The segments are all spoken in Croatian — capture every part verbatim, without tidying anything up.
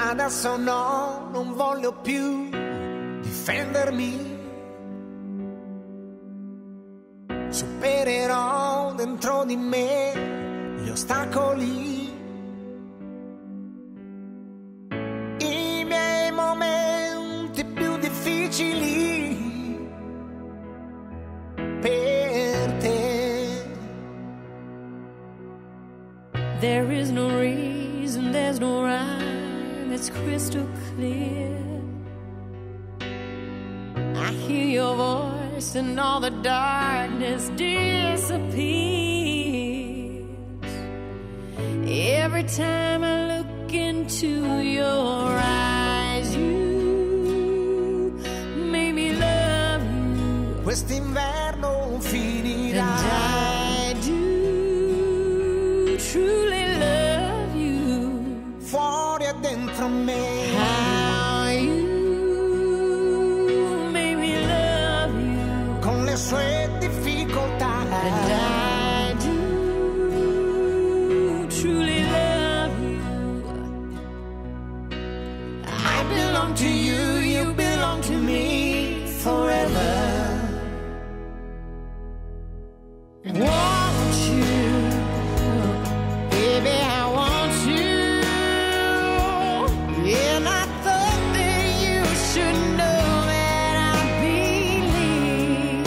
Adesso no, non voglio più difendermi. Supererò dentro di me gli ostacoli, i miei momenti più difficili per te. There is no reason, there's no rhyme, it's crystal clear. I hear your voice and all the darkness disappears. Every time I look into your eyes, you make me love you. Quest'inverno finirà. And I do truly love you. Fuori e dentro me. How you make me love you. Con le sue difficoltà. And I do truly love you. I belong to you, you belong to me forever. Want you, baby, I want you. And I thought that you should know that I believe.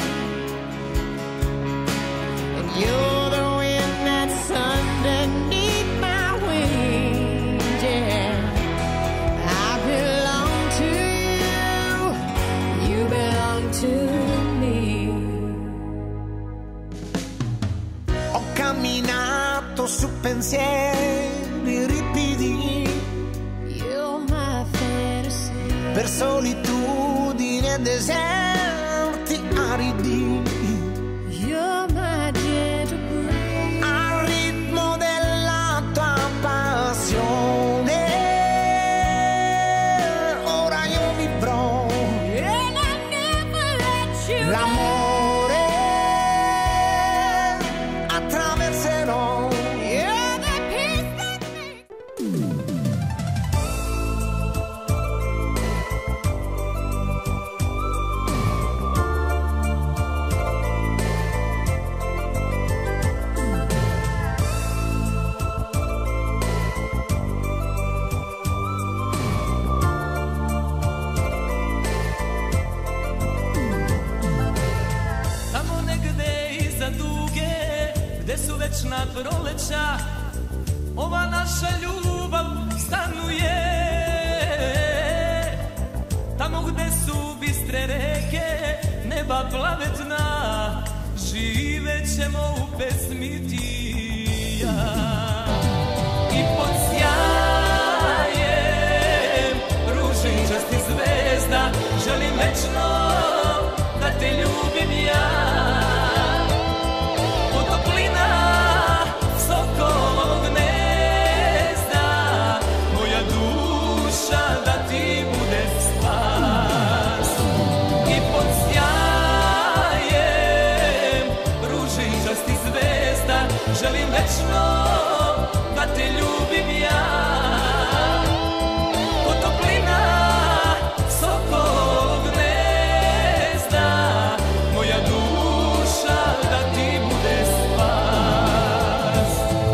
And you're the wind that's underneath my wings, yeah. I belong to you, you belong to me. Ho camminato su pensieri ripidi, You're my fantasy. per solitudini e deserti aridi, You're my gentle breeze. al ritmo della tua passione. Ora io vivrò And I never let you l'amore, attraverserò You're the peace that makes. Tamo negde iza duge, gde su večna proleća, ova naša ljubav stanuje. Tamo gde su bistre reke, neba plavetna, živećemo u pesmi ti i ja. I pod sjajem ružičastih zvezda želim večno da te ljubim ja. Ko toplina sokolovog gnezda, moja duša da ti bude spas. I pod sjajem ružičastih zvezda želim večno da te ljubim ja. Ko toplina sokolovog gnezda, moja duša da ti bude spas.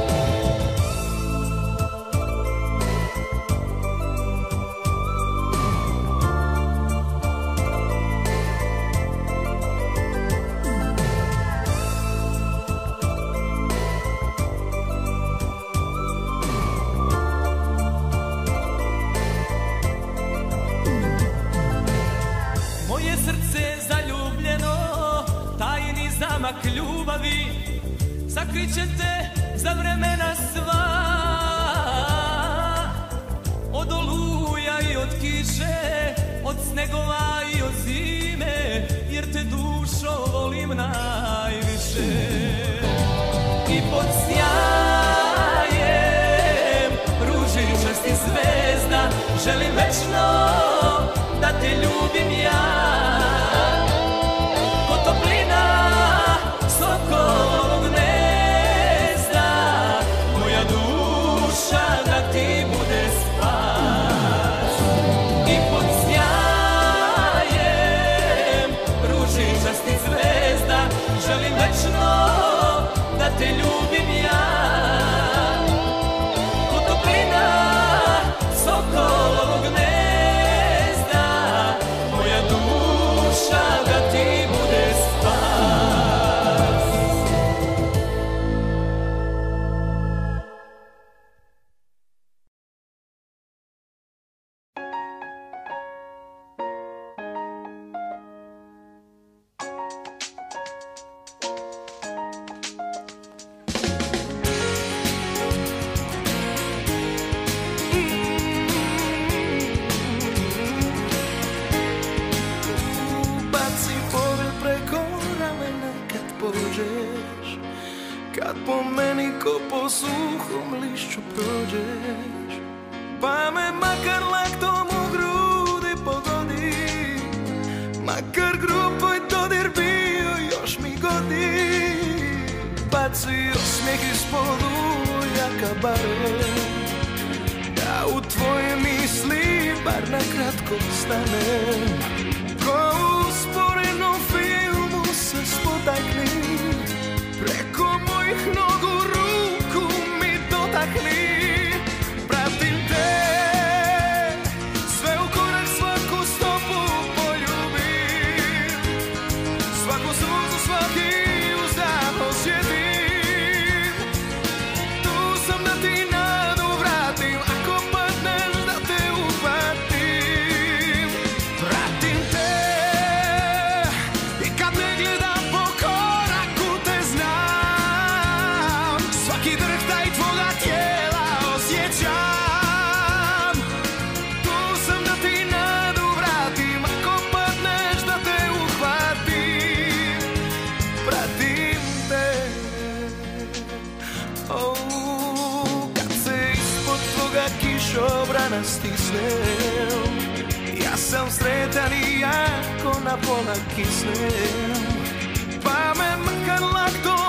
Moje srce zaljubljeno, tajni zamak ljubavi, sakriće te za vremena sva. Od oluja i od kiše, od snegova i od zime, jer te dušo volim najviše. I pod sjajem ružičastih zvezda želim večno da te ljubim ja. Ko toplina sokolovog gnezda, moja duša da ti bude spas. kad po meni ko po suhom lišću prođeš, pa me makar laktom u grudi pogodi, makar grupoj dodir bio još mi godi. Baci osmijeh ispod ujaka barem, da u tvoje misli bar na kratko stanem. Ko u usporenom filmu se spotakni, preko mojih nogu ruku mi dotakni. Pratim te, sve u korak, svaku stopu poljubim, svaku suzu, svaki uzdah osjetim. Tu sam da ti nadu vratim, ako padneš da te uhvatim. Pratim te i kad ne gledam po koraku te znam, svaki drhtaj tvoga tijela osjećam. Tu sam da ti nadu vratim, ako padneš da te uhvatim. Pratim te, oh, kad se ispod tvoga kišobrana stisnem, ja sam sretan i jako na pola kisnem. Pa me makar laktom